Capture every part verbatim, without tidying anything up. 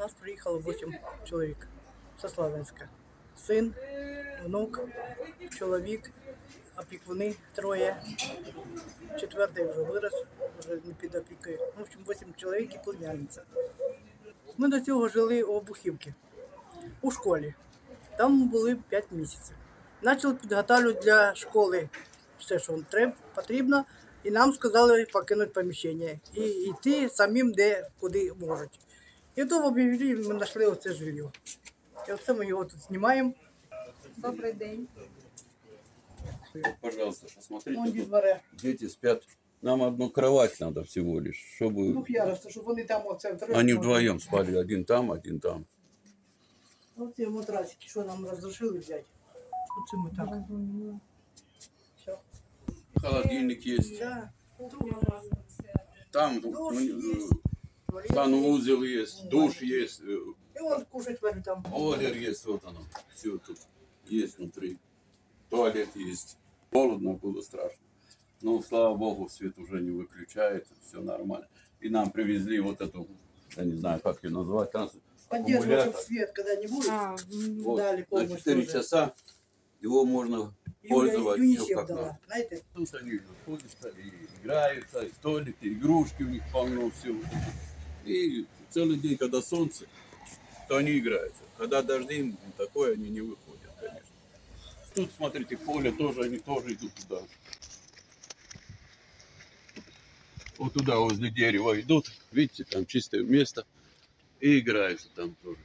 нас приїхало вісім чоловік зі Слов'янська. Син, внук, чоловік, опікуни троє. Четвертий вже вирос, вже не під опікою. В общем, вісім чоловік і племянниця. Ми до цього жили у Обухівці, у школі. Там були п'ять місяців. Почали підготовлювати для школи все, що треба, потрібно. І нам сказали покинути приміщення і йти самим, де, куди можуть. І то в об'яві ми знайшли оце жилье. І оце ми його тут знімаємо. Добрий день. Пожалуйста, посмотрите, Вон тут дворе. дети спят. Нам одну кровать надо всего лишь, чтобы Двох яростей, щоб вони там оце втроє. они вдвоем спали. Один там, один там. Оці матрасики, що нам розрішили взяти. Оце ми так. Все. Холодильник есть. Да. Там Душ ну, есть. э, санузел есть, душ есть, э, І вон кушать варю там. бойлер есть, вот оно. Все тут есть внутри. Туалет есть. Холодно было страшно. Но, слава богу, свет уже не выключает, все нормально. И нам привезли вот эту, я не знаю, как ее назвать, транс... Поддерживать аккумулятор. свет когда-нибудь. А, м, Вот, дали на помощь четыре тоже. часа его можно Юля пользоваться Юнисеф всё как дала, надо. знаєте? Тут они ходят и играются, и столики, игрушки у них полно, все. И целый день, когда солнце, то они играются. Когда дожди, ну, такое они не выходят, конечно. Тут, смотрите, поле тоже, они тоже идут туда. Вот туда, возле дерева идут. Видите, там чистое место. И играются там тоже.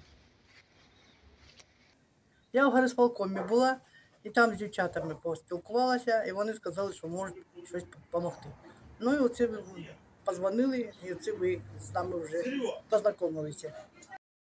Я в горисполкомі була, і там з дівчатами поспілкувалася, і вони сказали, що можуть щось допомогти. Ну і оце ми позвонили, і оце ви з нами вже познайомилися.